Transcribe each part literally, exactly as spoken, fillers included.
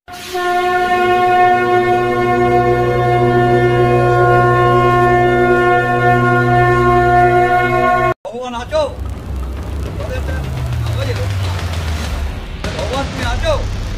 ভগবান আছো? ভগবান তুমি আছো?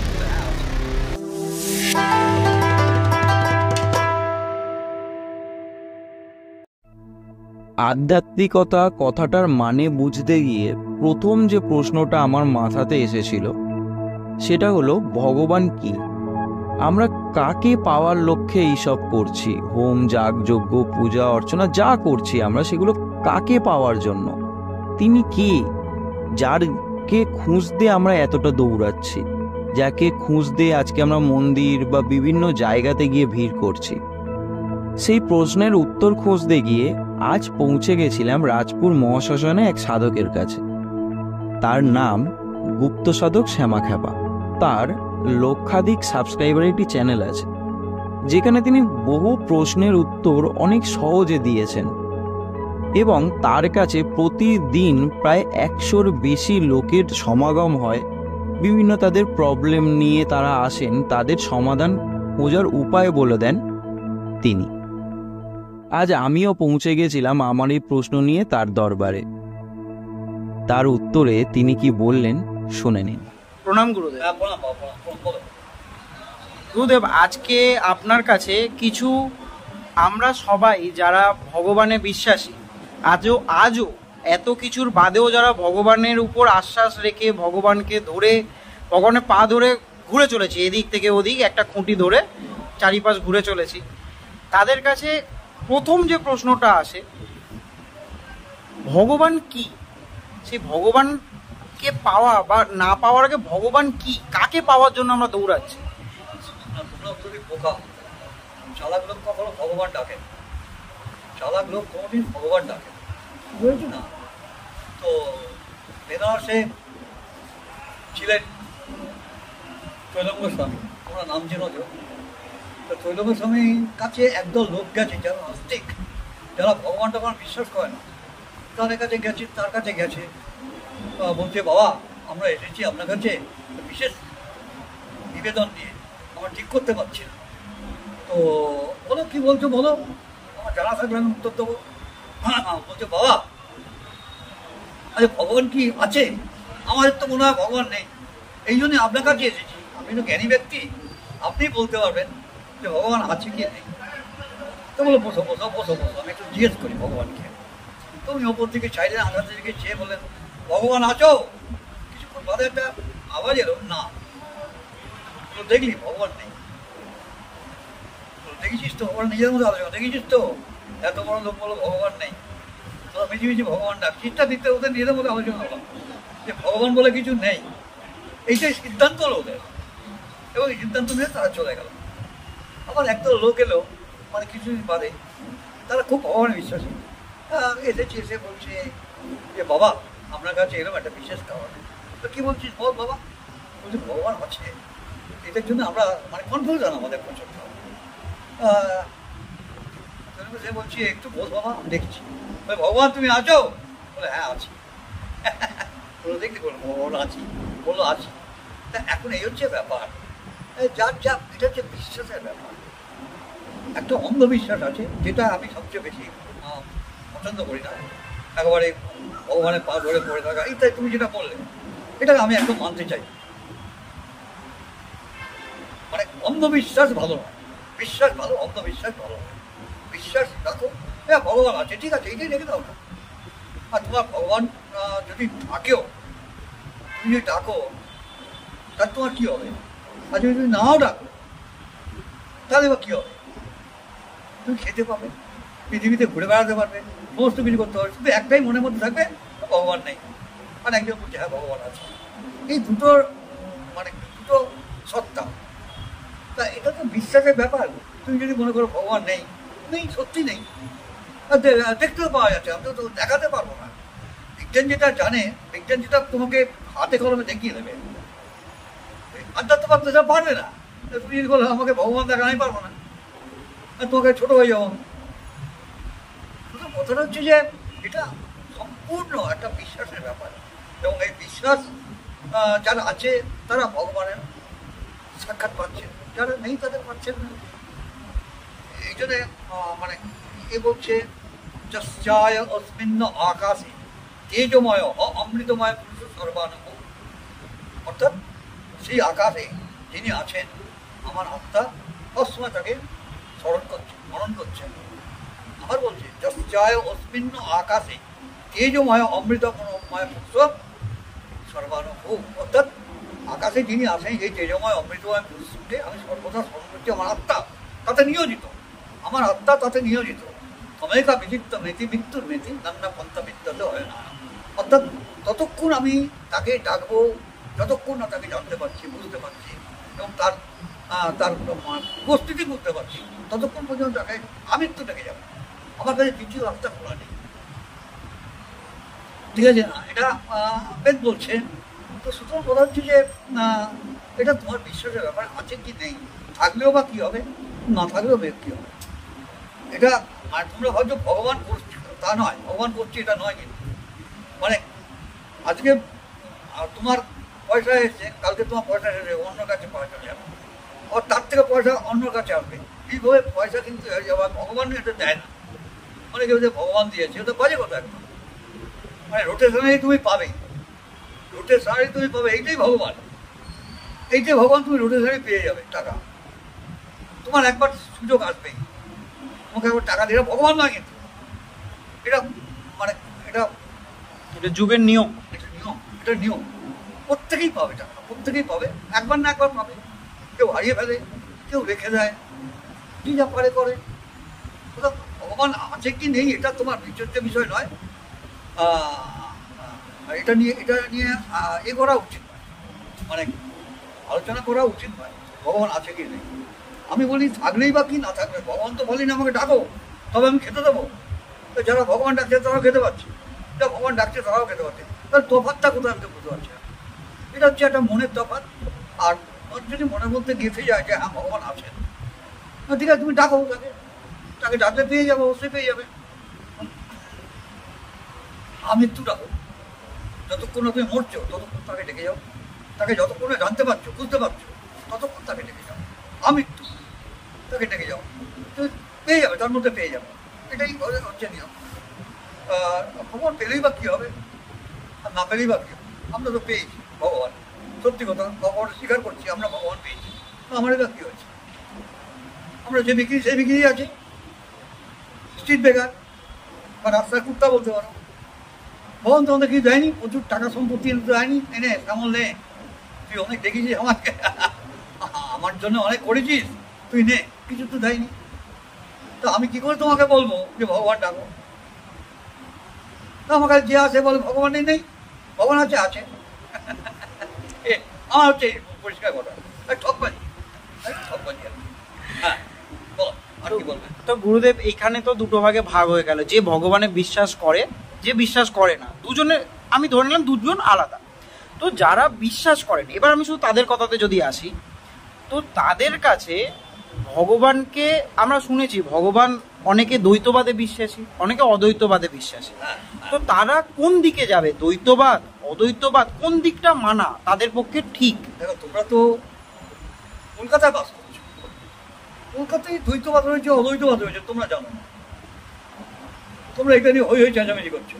আধ্যাত্মিকতা কথাটার মানে বুঝতে গিয়ে প্রথম যে প্রশ্নটা আমার মাথাতে এসেছিল সেটা হলো ভগবান কি? আমরা কাকে পাওয়ার লক্ষ্যে এইসব করছি? হোম, যাগ, যজ্ঞ, পূজা অর্চনা যা করছি আমরা, সেগুলো কাকে পাওয়ার জন্য? তিনি কে? যারকে খুঁজতে আমরা এতটা দৌড়াচ্ছি, যাকে খুঁজতে আজকে আমরা মন্দির বা বিভিন্ন জায়গাতে গিয়ে ভিড় করছি। সেই প্রশ্নের উত্তর খুঁজতে গিয়ে আজ পৌঁছে গেছিলাম রাজপুর মহাশ্মশানে এক সাধকের কাছে। তার নাম গুপ্তসাধক শ্যামাখ্যাপা। তার লক্ষাধিক সাবস্ক্রাইবারের একটি চ্যানেল আছে, যেখানে তিনি বহু প্রশ্নের উত্তর অনেক সহজে দিয়েছেন এবং তার কাছে প্রতিদিন প্রায় একশোর বেশি লোকের সমাগম হয়। বিভিন্ন তাদের প্রবলেম নিয়ে তারা আসেন, তাদের সমাধান খোঁজার উপায় বলে দেন তিনি। আজ আমিও পৌঁছে গেছিলাম আমার এই প্রশ্ন নিয়ে তার দরবারে। তার উত্তরে তিনি কি বললেন শুনে নিন। প্রণাম গুরুদেব। গুরুদেব, আজকে আপনার কাছে কিছু, আমরা সবাই যারা ভগবানে বিশ্বাসী, আজও আজও এত কিছুর বাদেও যারা ভগবানের উপর আশ্বাস রেখে ভগবানকে ধরে, ভগবানের পা ধরে ঘুরে চলেছি, এদিক থেকে ওদিক একটা খুঁটি ধরে চারিপাশ ঘুরে চলেছি, তাদের কাছে প্রথম যে প্রশ্নটা আসে, ভগবান কি? সেই ভগবানকে পাওয়া বা না পাওয়ার আগে ভগবান কি, কাকে পাওয়ার জন্য আমরা দৌড়াচ্ছি? চালাক লোক কখনো ভগবান ডাকে, চালাক লোক কোনোদিন ভগবান ডাকে বুঝেছি না। তো বেনারসে ছিলেন তৈলঙ্গ স্বামী, তোমরা নাম চেনো তো। তো তৈলঙ্গ স্বামীর কাছে একদল লোক গেছে যারা নাস্তিক, যারা ভগবান টগবান বিশ্বাস করে না, তাদের কাছে গেছে তার কাছে গেছে বলছে, বাবা আমরা এসেছি আপনার কাছে বিশেষ নিবেদন নিয়ে, আমরা ঠিক করতে পারছি না। তো বলো কি বলছো বলো, আমার জানা থাকলে আমি উত্তর দেবো। বলছে, বাবা আরে ভগবান কি আছে? আমাদের তো মনে হয় ভগবান নেই, এই জন্যই আপনার কাছে এসেছি। আপনি তো জ্ঞানী ব্যক্তি, আপনি বলতে পারবেন যে ভগবান আছে কি নেই। তো বলো বসো বসো বসো বসো, আমি একটু জিজ্ঞেস করি ভগবানকে। তো উনি ওপর থেকে চাইলেন, আধার দিকে চেয়ে বলেন, ভগবান আছো? কিছুক্ষণ বাদে একটা আওয়াজ এলো, না। দেখলি ভগবান নেই। দেখেছিস তো? ওরা নিজের মধ্যে আলোচনা, দেখেছিস তো এত বড় লোক বলো ভগবান নেই, তোরা মিছি মিছি ভগবান ডাক। চিন্তা দিতে ওদের নিজেদের মধ্যে আলোচনা হলো যে ভগবান বলে কিছু নেই, এইটাই সিদ্ধান্ত হলো ওদের, এবং এই সিদ্ধান্ত নিয়ে তারা চলে গেল। আবার একদল লোক এলো মানে কিছুদিন বাদে, তারা খুব ভগবানের বিশ্বাসী, এসেছে, এসে বলছে যে বাবা আপনার কাছে এরকম একটা বিশেষ খাবার। তো কী বলছিস বল বাবা? বলছি ভগবান আছে, এটার জন্য আমরা মানে কনফিউশন আমাদের প্রচন্ড। সে বলছি একটু বল বাবা, দেখছি। ভগবান তুমি আছো? বলে হ্যাঁ আছি। বলো দেখতে বলো ভগবান আছি, বলো আছি। তা এখন এই হচ্ছে ব্যাপার, যার যা এটা হচ্ছে বিশ্বাসের ব্যাপার। একটা অন্ধবিশ্বাস আছে যেটা আমি সবচেয়ে বেশি পছন্দ করি না, একেবারে ভগবানের পা ধরে পড়ে থাকা এইটাই তুমি যেটা বললে, এটাকে আমি একদম মানতে চাই। মানে অন্ধবিশ্বাস ভালো নয়, বিশ্বাস ভালো, অন্ধবিশ্বাস ভালো নয়। বিশ্বাস রাখো, হ্যাঁ ভগবান আছে, ঠিক আছে, এইটাই রেখে দাও না। আর তোমার ভগবান যদি থাকেও, তুমি যদি ডাকো, তার তোমার কী হবে? আর যদি তুমি নাও ডাকো, তাহলে বা কী হবে? তুমি খেতে পাবে, পৃথিবীতে ঘুরে বেড়াতে পারবে, সমস্ত কিছু করতে পারবে, শুধু একটাই মনের মধ্যে থাকবে ভগবান নেই। আর একজন বলছে হ্যাঁ ভগবান আছে। এই দুটোর মানে দুটো সত্তা। তা এটা তো বিশ্বাসের ব্যাপার। তুমি যদি মনে করো ভগবান নেই, নেই, সত্যি নেই, দেখতেও পাওয়া যাচ্ছে, আমি তো দেখাতে পারবো না। বিজ্ঞান যেটা জানে, বিজ্ঞান যেটা তোমাকে হাতে কলমে দেখিয়ে দেবে, আধ্যাত্মবাদ সেটা পারবে না। তুমি যদি বলো আমাকে ভগবান দেখা, আমি পারবো না, তোমাকে ছোট হয়ে যাবো। শুধু কথাটা হচ্ছে যে এটা সম্পূর্ণ একটা বিশ্বাসের ব্যাপার, এবং এই বিশ্বাস যারা আছে তারা ভগবানের সাক্ষাৎ পাচ্ছেন, যারা নেই তাদের পাচ্ছেন না। এই জন্যে মানে এ বলছে যস্যায় অস্মিন্ন আকাশে তেজময় অমৃতময় পুরুষ সর্বানব, অর্থাৎ সেই আকাশে যিনি আছেন আমার আত্মা সবসময় তাকে স্মরণ করছে, স্মরণ করছে। আবার বলছে যস্যায় অস্মিন্ন আকাশে তেজময় অমৃতময় পুরুষ সর্বানব, অর্থাৎ আকাশে যিনি আছেন এই তেজময় অমৃতময় পুরুষকে আমি সর্বদা স্মরণ করছি। আমার আত্মা তাতে নিয়োজিত, আমার আত্মা তাতে নিয়োজিত। তমেকা বিচিত্ত মেতি মৃত্যুর মেতি নান্না পন্থা বিদ্যাতে হয় না, অর্থাৎ ততক্ষণ আমি তাকে ডাকবো যতক্ষণ না তাকে জানতে পারছি, বুঝতে পারছি এবং তার তার উপস্থিতি বুঝতে পারছি, ততক্ষণ পর্যন্ত তাকে আমি তো ডেকে যাবো। আমার কাছে দ্বিতীয় রাস্তা খোলা নেই, ঠিক আছে না? এটা বেদ বলছে। তো সুতরাং কথা হচ্ছে যে এটা তোমার বিশ্বাসের ব্যাপার আছে কি নেই, থাকলেও বা কী হবে, না থাকলেও বেদ কী হবে। এটা আর তোমরা হয়তো ভগবান করছি তা নয়, ভগবান করছি এটা নয়, কিন্তু মানে আজকে তোমার পয়সা এসছে, কালকে তোমার পয়সা এসে অন্য কাছে পয়সা যাবে, আর তার থেকে পয়সা অন্য কাছে আসবে, এইভাবে পয়সা কিন্তু হয়ে যাবে। ভগবান এটা দেয় না, মানে কেউ যে ভগবান দিয়েছে ওটা বাজে কথা একদম। মানে রোটেশনেই তুমি পাবে, রোটেশনেই তুমি পাবে, এইটাই ভগবান, এইটাই ভগবান, তুমি রোটেশনেই পেয়ে যাবে টাকা। তোমার একবার সুযোগ আসবেই, তোমাকে একবার টাকা দিয়ে, ভগবান নয় কিন্তু এটা, মানে এটা এটা যুগের নিয়ম, এটা নিয়ম, এটা নিয়ম। প্রত্যেকেই পাবে টাকা, প্রত্যেকেই পাবে, একবার না একবার পাবে। কেউ হারিয়ে ফেলে, কেউ রেখে দেয়, কি যা পারে করে। ভগবান আছে কি নেই এটা তোমার বিচার্য বিষয় নয়, এটা নিয়ে এটা নিয়ে এ করা উচিত নয়, মানে আলোচনা করা উচিত নয় ভগবান আছে কি নেই। আমি বলি থাকলেই বা কি, না থাকলে ভগবান তো বলি না আমাকে ডাকো তবে আমি খেতে দেবো। তো যারা ভগবান ডাকছে তারাও খেতে পাচ্ছে, যারা ভগবান ডাকছে তারাও খেতে পাচ্ছে, তাহলে তফাৎটা কোথায় আমি তো বুঝতে পারছি না। এটা হচ্ছে একটা মনের তফাৎ। আর যদি মনের মধ্যে গেঁথে যায় যে হ্যাঁ ভগবান আছেন, ঠিক আছে তুমি ডাকো তাকে, তাকে ডাকলে পেয়ে যাবে, অবশ্যই পেয়ে যাবে। আমৃত্যু ডাকো, যতক্ষণ তুমি মরছো ততক্ষণ তাকে ডেকে যাও, তাকে যতক্ষণ জানতে পারছো, বুঝতে পারছো, ততক্ষণ তাকে ডেকে যাও। আমৃত্যু তাকে ডেকে যাও, তুমি পেয়ে যাবে, তার মধ্যে পেয়ে যাবে। এটাই হচ্ছে নিয়ম। ভগবান পেলেই বা কী হবে, আর না পেলেই বা কী হবে? আমরা তো পেয়েছি ভগবান, সত্যি কথা, ভগবান স্বীকার করছি আমরা ভগবান পেয়েছি। আমারই বা কী হয়েছে? আমরা যে বিক্রি সেই বিক্রি আছে, স্ট্রিট বেকার বা রাস্তায় কুত্তা বলতে পারো। ভগবান তো আমাদের কিছু দেয়নি, প্রচুর টাকা সম্পত্তি এনে তো দেয়নি, এনে কেমন নে, তুই অনেক দেখেছিস আমাকে, আমার জন্য অনেক করেছিস, তুই নে, কিছু তো দেয়নি। তো আমি কি করে তোমাকে বলবো যে ভগবান ডাকো? তো আমার কাছে যে আছে বলে ভগবান নেই, নেই, ভগবান আছে, আছে। আমার হচ্ছে পরিষ্কার কথা, ঠকবাজি, ঠকবাজি। হ্যাঁ বলো, আর কি বলবেন? তো গুরুদেব এখানে তো দুটো ভাগে ভাগ হয়ে গেল, যে ভগবানে বিশ্বাস করে, যে বিশ্বাস করে না। দুজনে আমি ধরে নিলাম দুজন আলাদা। তো যারা বিশ্বাস করেন, এবার আমি শুধু তাদের কথাতে যদি আসি, তো তাদের কাছে ভগবানকে আমরা শুনেছি, ভগবান অনেকে দ্বৈতবাদে বিশ্বাসী, অনেকে অদ্বৈতবাদে বিশ্বাসী। তো তারা কোন দিকে যাবে, দ্বৈতবাদ, অদ্বৈতবাদ, কোন দিকটা মানা তাদের পক্ষে ঠিক? দেখো তোমরা তো কলকাতায় বাস করছো, কলকাতায় দ্বৈতবাদ রয়েছে, অদ্বৈতবাদ রয়েছে, তোমরা জানো না। তোমরা এটা নিয়ে হই হই চেঁচামেচি করছো।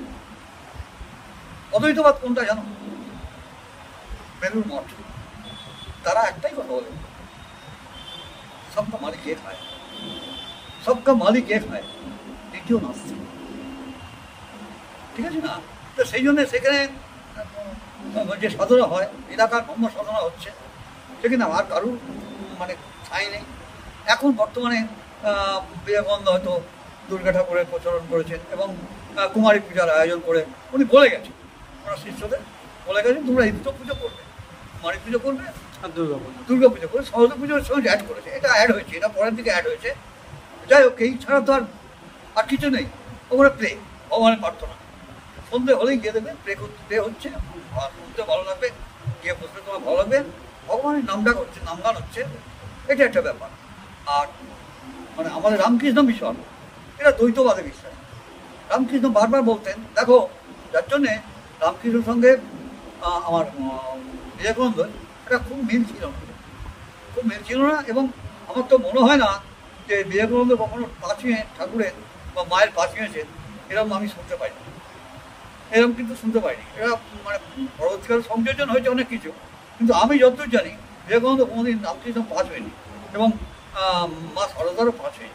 অদ্বৈতবাদ কোনটা জানো? বেলুর মঠ, তারা একটাই কথা বলে, সবকা মালিক এক হয়, সবকা মালিক এক হয়, দ্বিতীয় নাস্তিক। ঠিক আছে না? তো সেই জন্য সেখানে যে সাধনা হয়, এলাকার ব্রহ্ম সাধনা হচ্ছে, সেখানে আর কারুর মানে ঠাঁই নেই। এখন বর্তমানে বিবেকানন্দ হয়তো দুর্গা ঠাকুরের প্রচলন করেছেন এবং কুমারী পূজার আয়োজন করে উনি বলে গেছেন, ওনার শিষ্যদের বলে গেছেন তোমরা এই দুটো পুজো করবে, কুমারী পুজো করবে আর দুর্গা পুজো, দুর্গা পুজো করে সরস্বতী পুজোর সঙ্গে অ্যাড করেছে। এটা অ্যাড হয়েছে, এটা পরের দিকে অ্যাড হয়েছে। যাই হোক, এই ছাড়া তো আর আর কিছু নেই। ওখানে প্লে, ভগবানের প্রার্থনা, সন্ধ্যে হলেই গিয়ে দেবে, প্লে প্লে হচ্ছে, আর শুনতে ভালো লাগবে, গিয়ে বসলে তোমার ভালো লাগবে, ভগবানের নামটা হচ্ছে, নামগান হচ্ছে, এটা একটা ব্যাপার। আর মানে আমাদের রামকৃষ্ণ মিশন, এটা দ্বৈতবাদে বিশ্বাস। রামকৃষ্ণ বারবার বলতেন, দেখো যার জন্যে রামকৃষ্ণের সঙ্গে আমার বিবেকানন্দ এটা খুব মিল ছিল না। খুব মেল ছিল না। এবং আমার তো মনে হয় না যে বিবেকানন্দ কখনো পা ছুঁয়ে ঠাকুরের বা মায়ের পা ছুঁয়েছেন, এরকম আমি শুনতে পাইনি, এরকম কিন্তু শুনতে পাইনি। এরা মানে পরবর্তীকালে সংযোজন হয়েছে অনেক কিছু, কিন্তু আমি যতদূর জানি বিবেকানন্দ কোনোদিন রামকৃষ্ণ পা ছুঁয়েনি এবং মা সারদারও পা ছুঁয়েনি।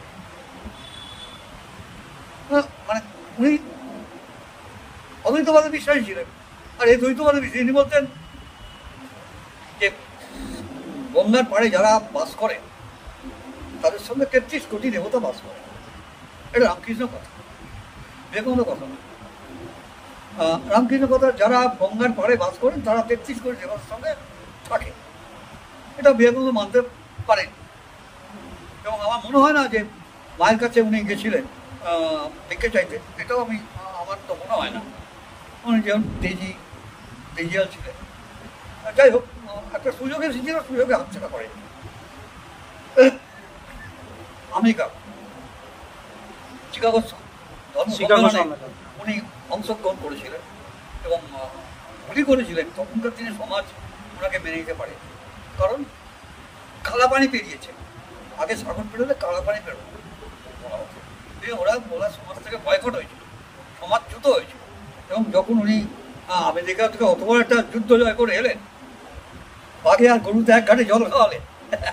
মানে উনি অদ্বৈতবাদে বিশ্বাসী ছিলেন। আর এই দ্বৈতবাদে বিশ্বাসী, তিনি বলতেন যে গঙ্গার পাড়ে যারা বাস করে তাদের সঙ্গে তেত্রিশ কোটি দেবতা বাস করে। এটা রামকৃষ্ণ কথা, বিবেকানন্দ কথা না। রামকৃষ্ণ কথা, যারা গঙ্গার পাড়ে বাস করেন তারা তেত্রিশ কোটি দেবতার সঙ্গে থাকে, এটা বিবেকানন্দ মানতে পারেন। এবং আমার মনে হয় না যে মায়ের কাছে উনি গেছিলেন দেখতে চাইতে, এটাও আমি আমার তো মনে হয় না। উনি যেমন তেজি তেজিয়াল ছিলেন, যাই হোক একটা সুযোগের ছিল, সুযোগে হাতছাড়া করে। আমেরিকা চিকাগো উনি অংশগ্রহণ করেছিলেন এবং উনি করেছিলেন তখনকার দিনে সমাজ ওনাকে মেনে নিতে পারে, কারণ কালা পানি পেরিয়েছে। আগে সাগর পেরোলে কালা পানি পেরোবে, ওরা ওরা সমাজ থেকে বয়কট হয়েছিল, সমাজ চ্যুত হয়েছিল। এবং যখন উনি আমেরিকা থেকে অত বড় একটা যুদ্ধ জয় করে এলেন, বাঘে আর গরুতে এক ঘাটে জল খাওয়ালেন,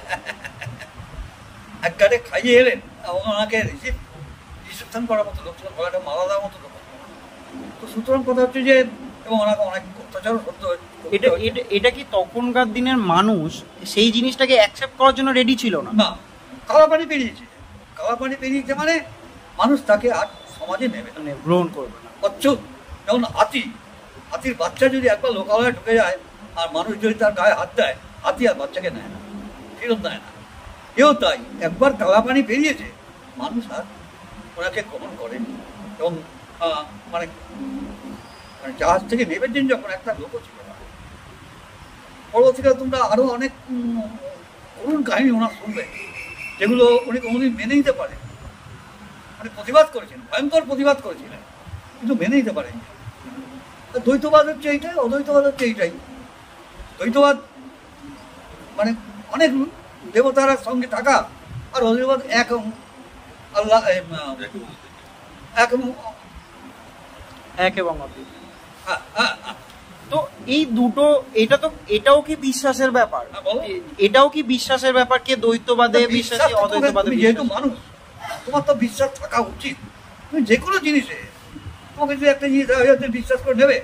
এক ঘাটে খাইয়ে এলেন এবং ওনাকে রিসিভ রিসেপশন করার মতো লোক ছিল, গলাটা মালা দেওয়ার মতো লোক। তো সুতরাং কথা হচ্ছে যে, এবং ওনাকে অনেক অত্যাচারও করতে হয়েছে। এটা এটা কি তখনকার দিনের মানুষ সেই জিনিসটাকে অ্যাকসেপ্ট করার জন্য রেডি ছিল না? না, কালা পানি পেরিয়েছে, কালা পানি পেরিয়েছে মানে মানুষ তাকে আর সমাজে নেবে না, গ্রহণ করবে না। অচ্ছুত। যেমন হাতি, হাতির বাচ্চা যদি একবার লোকালয়ে ঢুকে যায় আর মানুষ যদি তার গায়ে হাত দেয়, হাতি আর বাচ্চাকে নেয় না, ফেরত দেয় না। এও তাই, একবার কালা পানি পেরিয়েছে মানুষ আর ওনাকে গ্রহণ করেনি। এবং মানে জাহাজ থেকে নেবেছেন যখন, একটা লোকও ছিল না। পরবর্তীকালে তোমরা আরো অনেক করুণ কাহিনী ওনার শুনবে, যেগুলো উনি কোনোদিন মেনে নিতে পারেন। উনি প্রতিবাদ করেছেন, ভয়ঙ্কর প্রতিবাদ করেছিলেন, কিন্তু মেনে নিতে পারেন। দ্বৈতবাদ হচ্ছে এইটাই, অদ্বৈতবাদ হচ্ছে এইটাই। দ্বৈতবাদ মানে অনেক দেবতার সঙ্গে থাকা, আর অদ্বৈতবাদ এক আল্লাহ, এক এক এবং তো এই দুটো, এটা তো এটাও কি বিশ্বাসের ব্যাপার? এটাও কি বিশ্বাসের ব্যাপার? কে দ্বৈতবাদে বিশ্বাসী, অদ্বৈতবাদে? যেহেতু মানুষ, তোমার তো বিশ্বাস থাকা উচিত। তুমি যে কোনো জিনিসে তোমাকে যদি একটা জিনিস বিশ্বাস করে নেবে,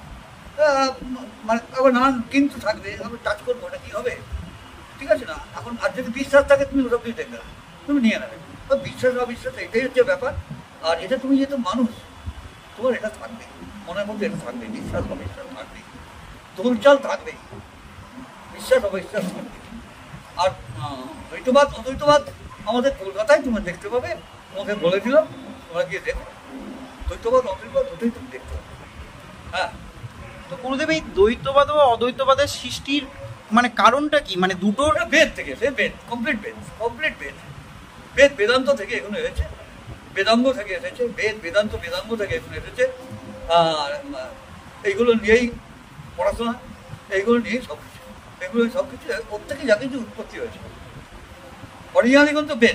মানে আবার নানান কিন্তু থাকবে, আমি টাচ করবো, ওটা কি হবে? ঠিক আছে না? এখন আর যদি বিশ্বাস থাকে তুমি ওসব কিছু দেখবে না, তুমি নিয়ে নেবে। বিশ্বাস অবিশ্বাস এটাই হচ্ছে ব্যাপার। আর এটা তুমি যেহেতু মানুষ, তোমার এটা থাকবে, মনের মধ্যে এটা থাকবে, বিশ্বাস অবিশ্বাস থাকবে, দোলচাল থাকবে, বিশ্বাস অবিশ্বাস থাকবে। আর দ্বৈতবাদ অদ্বৈতবাদ আমাদের কলকাতায় তুমি দেখতে পাবে, তোমাকে বলে দিলাম, তোমরা গিয়ে দেখো, দ্বৈতবাদ অদ্বৈতবাদ দুটোই তুমি দেখতে পাবে। হ্যাঁ, তো গুরুদেব এই দ্বৈতবাদ ও অদ্বৈতবাদের সৃষ্টির মানে কারণটা কি? মানে দুটো বেদ থেকে, সে বেদ, কমপ্লিট বেদ, কমপ্লিট বেদ, বেদ বেদান্ত থেকে এগুলো এসেছে, বেদাঙ্গ থেকে এসেছে, বেদ বেদান্ত বেদাঙ্গ থেকে এগুলো এসেছে। আর এইগুলো নিয়েই পড়াশোনা, এইগুলো নিয়েই সব কিছু, এগুলো সব কিছু ওর থেকে যা কিছু উৎপত্তি হয়েছে। অরিজিনালি কিন্তু বেদ,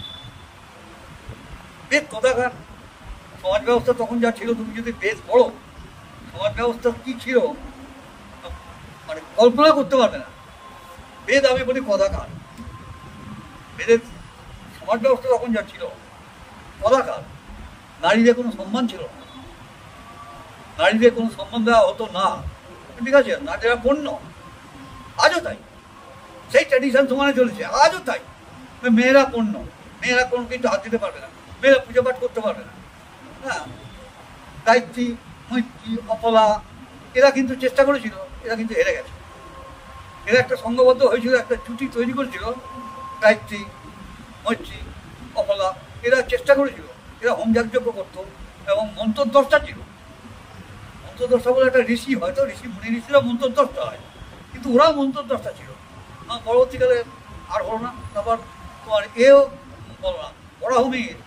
বেদ কোথাকার সমাজ ব্যবস্থা তখন যা ছিল, তুমি যদি বেদ পড়ো, সমাজ ব্যবস্থা কি ছিল মানে কল্পনা করতে পারবে না। বেদ আমি বলি কদাকার, বেদের সমাজ ব্যবস্থা তখন যা ছিল কদাকার। নারীদের কোনো সম্মান ছিল না, নারীদের কোনো সম্মান দেওয়া হতো না, ঠিক আছে? নারীরা পণ্য, আজও তাই, সেই ট্র্যাডিশন সমানে চলেছে, আজও তাই। মেয়েরা পণ্য, মেয়েরা কোনো কিন্তু হাত দিতে পারবে না, মেয়েরা পূজা পাঠ করতে পারবে না। হ্যাঁ, গায়ত্রী, মৈত্রী, অপলা এরা কিন্তু চেষ্টা করেছিল, এরা কিন্তু হেরে গেছে। এরা একটা সংঘবদ্ধ হয়েছিল, একটা জুটি তৈরি করেছিল, গায়ত্রী, মৈত্রী, অপলা এরা চেষ্টা করেছিল, এরা হোমযাগ যজ্ঞ করতো এবং মন্ত্রদ্রষ্টা ছিল। মন্ত্রদ্রষ্টা বলে একটা ঋষি, হয়তো ঋষি মুনি ঋষিরা মন্ত্রদ্রষ্টা হয়, কিন্তু ওরাও মন্ত্রদ্রষ্টা ছিল। পরবর্তীকালে আর হলো না। তারপর তোমার এও বলো না, বরাহমির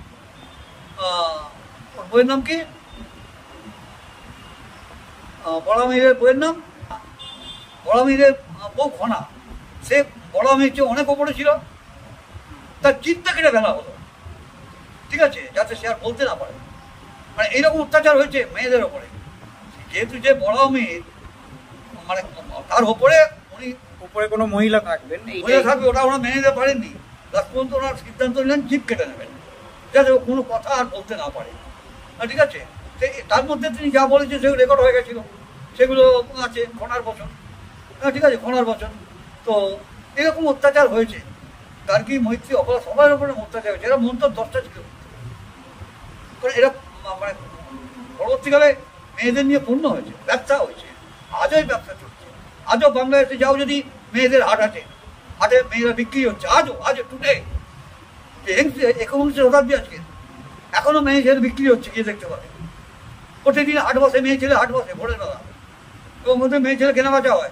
বইয়ের নাম কি? বরাহমিরের বইয়ের নাম, বরাহমিরের বউ খনা, সে বড় আমের চেয়ে অনেক ওপরে ছিল, তার চিন্তা কেটে ফেলা হলো, ঠিক আছে, যাতে সে আর বলতে না পারে। মানে এইরকম অত্যাচার হয়েছে মেয়েদের ওপরে, যেহেতু যে বড় মেয়ে মানে তার ওপরে উনি উপরে কোনো মহিলা থাকবেন, মহিলা থাকবে, ওটা ওরা মেনে নিতে পারেননি। লাস্ট পর্যন্ত ওনার সিদ্ধান্ত নিলেন জিপ কেটে নেবেন, যাতে ও কোনো কথা আর বলতে না পারে, ঠিক আছে। তার মধ্যে তিনি যা বলেছে সেগুলো রেকর্ড হয়ে গেছিল, সেগুলো আছে খনার বচন, ঠিক আছে, খনার বচন। তো এরকম অত্যাচার হয়েছে, তার কি মৈত্রী অপরাধ সবার উপরে অত্যাচার হয়েছে। এরা মন তো দশটা ছিল, কারণ এরা মানে পরবর্তীকালে মেয়েদের নিয়ে পূর্ণ হয়েছে, ব্যবসা হয়েছে, আজও ব্যবসা চলছে। আজও বাংলাদেশে যাও যদি মেয়েদের হাট আছে, হাটে মেয়েরা বিক্রি হচ্ছে আজও, আজও টুডে, একবিংশ শতাব্দী আজকে এখনো মেয়ে ছেলে বিক্রি হচ্ছে, গিয়ে দেখতে পাবে। প্রতিদিন হাট বসে, মেয়ে ছেলে হাট বসে ভোরের বেলা, এবং মধ্যে মেয়ে ছেলে কেনা বেচা হয়,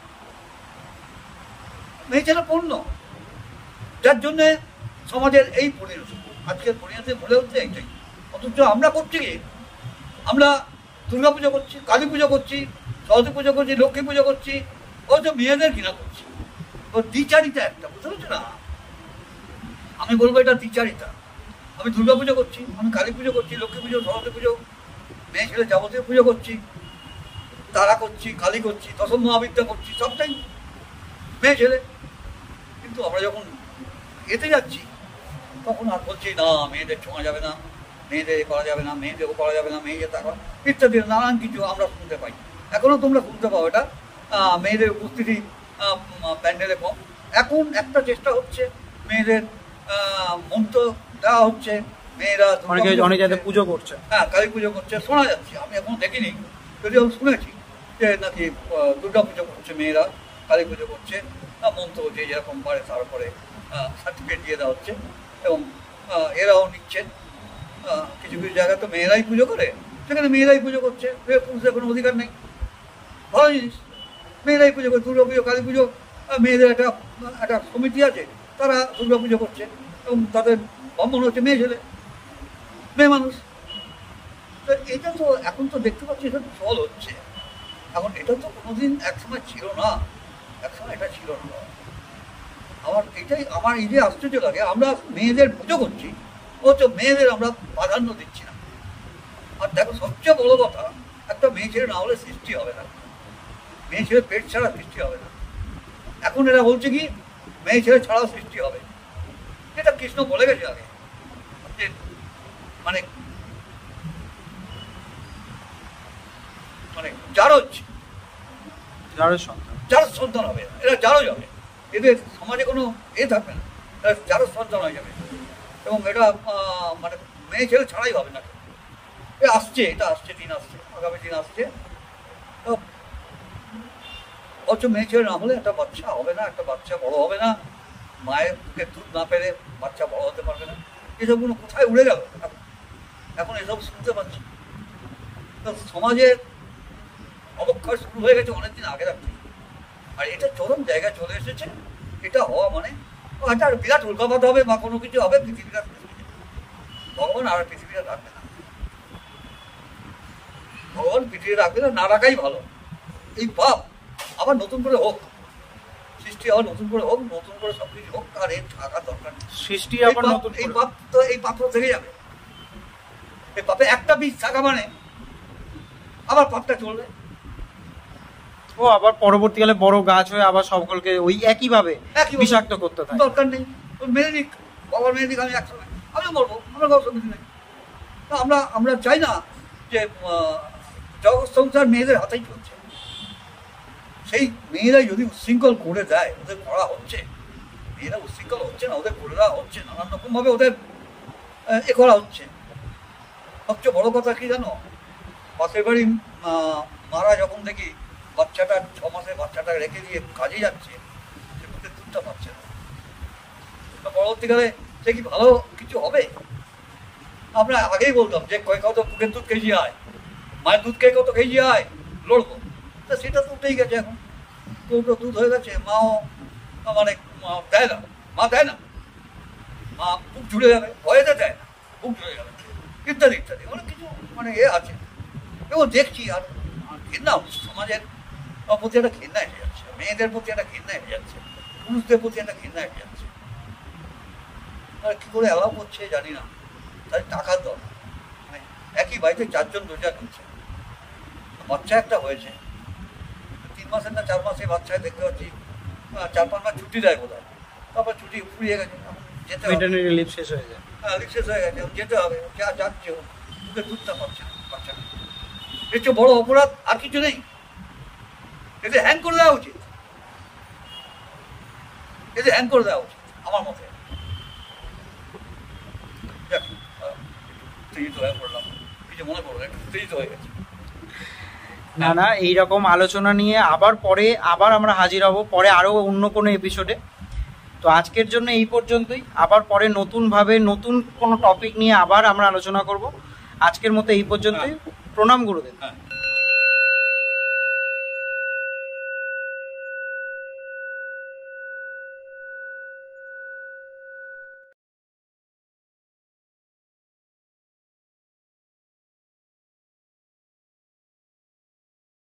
মেয়ে ছেলে পণ্য। যার জন্যে সমাজের এই পরিণতি, আজকের পরিণতি বলে হচ্ছে এইটাই। অথচ আমরা করছি কি, আমরা দুর্গা পুজো করছি, কালী পুজো করছি, সরস্বতী পুজো করছি, লক্ষ্মী পুজো করছি, অথচ মেয়েদের কিনা করছি। ও দ্বিচারিতা একটা, বুঝতে পারছো না? আমি বলবো এটা দ্বিচারিতা। আমি দুর্গা পুজো করছি, আমি কালী পুজো করছি, লক্ষ্মী পুজো, সরস্বতী পুজো, মেয়ে ছেলে যাবতীয় পুজো করছি, তারা করছি, কালী করছি, দশম মহাবিদ্যা করছি, সবটাই মেয়ে ছেলে। কিন্তু আমরা যখন এতে যাচ্ছি তখন আর বলছি না মেয়েদের ছোঁয়া যাবে না, মেয়েদের এ করা যাবে না, মেয়েদেরও করা যাবে না, মেয়েদের তা করা ইত্যাদি নানান কিছু আমরা শুনতে পাই। এখনও তোমরা শুনতে পাও এটা, মেয়েদের উপস্থিতি প্যান্ডেলে কম। এখন একটা চেষ্টা হচ্ছে, মেয়েদের মন্ত্র দেওয়া হচ্ছে, মেয়েরা অনেক জায়গায় পুজো করছে, হ্যাঁ কালী পুজো করছে, শোনা যাচ্ছে। আমি এখন দেখিনি, যদিও আমি শুনেছি যে নাকি দুর্গা পুজো করছে মেয়েরা, কালী পুজো করছে, মন্ত্র যে যেরকম পারে তারপরে সার্টিফিকেট দিয়ে দেওয়া হচ্ছে, এবং এরাও নিচ্ছেন। কিছু কিছু জায়গায় তো মেয়েরাই পুজো করে, সেখানে মেয়েরাই পুজো করছে, পুরুষদের কোনো অধিকার নেই, ভালো জিনিস। মেয়েরাই পুজো করে, দুর্গা পুজো, কালী পুজো, মেয়েদের একটা একটা সমিতি আছে, তারা দুর্গা পুজো করছে, এবং তাদের ব্রাহ্মণ হচ্ছে মেয়ে ছেলে, মেয়ে মানুষ। তো এটা তো এখন তো দেখতে পাচ্ছি এটা চল হচ্ছে। এখন এটা তো কোনোদিন একসময় ছিল না, একসময় এটা ছিল না। আমার এটাই আমার এই যে আশ্চর্য লাগে, আমরা মেয়েদের পুজো করছি, অথচ মেয়েদের আমরা প্রাধান্য দিচ্ছি না। আর দেখো সবচেয়ে বড় কথা, একটা মেয়ে ছেলে না হলে সৃষ্টি হবে না, মেয়ে ছেলে পেট ছাড়া সৃষ্টি হবে না। এখন এরা বলছে কি মেয়ে ছেলে ছাড়াও সৃষ্টি হবে, এটা কৃষ্ণ বলে গেছে আগে, যে মানে মানে যারও যারও সন্তান যারও সন্তান হবে, এরা যারও যাবে, এদের সমাজে কোনো এ থাকবে না, এরা যারও সন্তান হয়ে যাবে। এবং এটা মানে মেয়ে ছেলে ছাড়াই হবে না, এ আসছে, এটা আসছে, দিন আসছে, আগামী দিন আসছে। তো অথচ মেয়ে ছেলে না হলে একটা বাচ্চা হবে না, একটা বাচ্চা বড় হবে না, মায়ের বুকে দুধ না পেলে বাচ্চা বড় হতে পারবে না। এসবগুলো কোথায় উড়ে গেল? এখন এসব শুনতে পাচ্ছি। তো সমাজের অবক্ষয় শুরু হয়ে গেছে অনেকদিন আগে রাখতে, আর এটা চরম জায়গায় চলে এসেছে। এটা হওয়া মানে একটা বিরাট উল্কাপাত হবে বা কোনো কিছু হবে, পৃথিবীটা ভগবান আর পৃথিবীটা রাখবে না, ভগবান পৃথিবী রাখবে না, না রাখাই ভালো। এই পাপ আবার নতুন করে হোক, সৃষ্টি আবার নতুন করে হোক, নতুন করে সব কিছু হোক, আর এর থাকার দরকার নেই। সৃষ্টি আবার নতুন, এই পাপ তো এই পাপ তো থেকে যাবে। এই পাপে একটা বীজ থাকা মানে আবার পাপটা চলবে, ও আবার পরবর্তীকালে বড় গাছ হয়ে আবার সকলকে ওই একইভাবে বিষাক্ত করতে থাকে। দরকার নেই, মেনে নিক, বাবার মেনে নিক, আমি একসময় আমিও বলবো, আমরা কারো সঙ্গে নেই। আমরা আমরা চাই না যে জগৎ সংসার মেয়েদের হাতেই চলছে। সেই মেয়েরাই যদি উচ্ছৃঙ্খল করে দেয়, ওদের করা হচ্ছে, মেয়েরা উচ্ছৃঙ্খল হচ্ছে না, ওদের করে দেওয়া হচ্ছে, নানান রকমভাবে ওদের এ করা হচ্ছে। সবচেয়ে বড় কথা কি জানো, পাশের বাড়ি মারা যখন দেখি বাচ্চাটা ছ মাসের বাচ্চাটা রেখে দিয়ে কাজে যাচ্ছে, সে বুকের দুধটা পাচ্ছে না, পরবর্তীকালে সে কি ভালো কিছু হবে? আমরা আগেই বলতাম যে কয় কত বুকের দুধ কেজি আয়, মায়ের দুধ খেয়ে কত কেজি আয়, লড়বো। তা সেটা তো উঠেই গেছে, এখন কৌটো দুধ হয়ে গেছে, মাও মানে দেয় না, মা দেয় না, মা বুক ঝুলে যাবে, ভয়েতে দেয় না, বুক ঝুলে যাবে, ইত্যাদি ইত্যাদি অনেক কিছু মানে এ আছে। এবং দেখছি আর ঘৃণা সমাজের প্রতি একটা ঘৃণা এসে যাচ্ছে, মেয়েদের প্রতি একটা ঘৃণা এসে যাচ্ছে। পুরুষদের প্রতি একটা ঘৃণা এসে যাচ্ছে। আর কী করে অ্যালাউ করছে জানি না, তাই টাকার দরকার। মানে একই বাড়িতে চারজন রোজগার করছে, বাচ্চা একটা হয়েছে, তিন মাসের না চার মাসে বাচ্চায় দেখতে পাচ্ছি চার পাঁচ মাস ছুটি দেয় বোধ হয়, তারপর ছুটি ফুরিয়ে গেছে, যেতে হবে, লিভ শেষ হয়ে যায়। হ্যাঁ লিভ শেষ হয়ে গেছে, যেতে হবে, যা যাচ্ছে দুধের দুধটা পাচ্ছে না বাচ্চাটা। এর চেয়ে বড় অপরাধ আর কিছু নেই। এতে হ্যাং করে দেওয়া উচিত, এতে হ্যাং করে দেওয়া উচিত আমার মতে। দেখ উত্তেজিত হয়ে পড়লাম, কিছু মনে পড়লো, একটু উত্তেজিত হয়ে গেছে। না না, এইরকম আলোচনা নিয়ে আবার পরে আবার আমরা হাজির হব, পরে আরও অন্য কোনো এপিসোডে। তো আজকের জন্য এই পর্যন্তই, আবার পরে নতুনভাবে নতুন কোনো টপিক নিয়ে আবার আমরা আলোচনা করব। আজকের মতো এই পর্যন্তই। প্রণাম গুরুদেব। হ্যাঁ।